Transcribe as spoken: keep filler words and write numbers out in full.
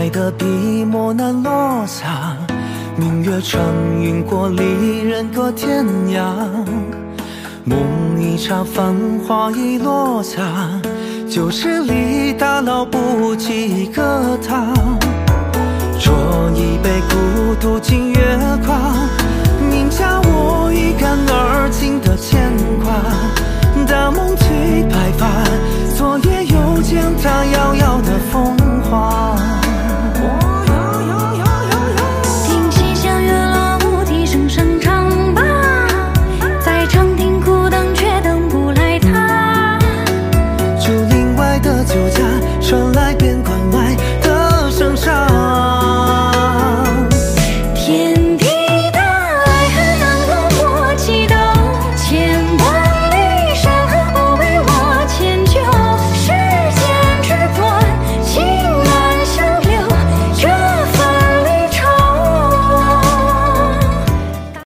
爱的笔墨难落下，明月穿云过，离人隔天涯。梦一刹，繁华已落下，旧时里打捞不起一个他。酌一杯孤独尽月华，宁加我一干而尽的牵挂。大梦催白发，昨夜又见他遥遥的风华。 听西厢月落乌啼声声唱罢，在长亭苦等却等不来他。 竹林外的酒家传来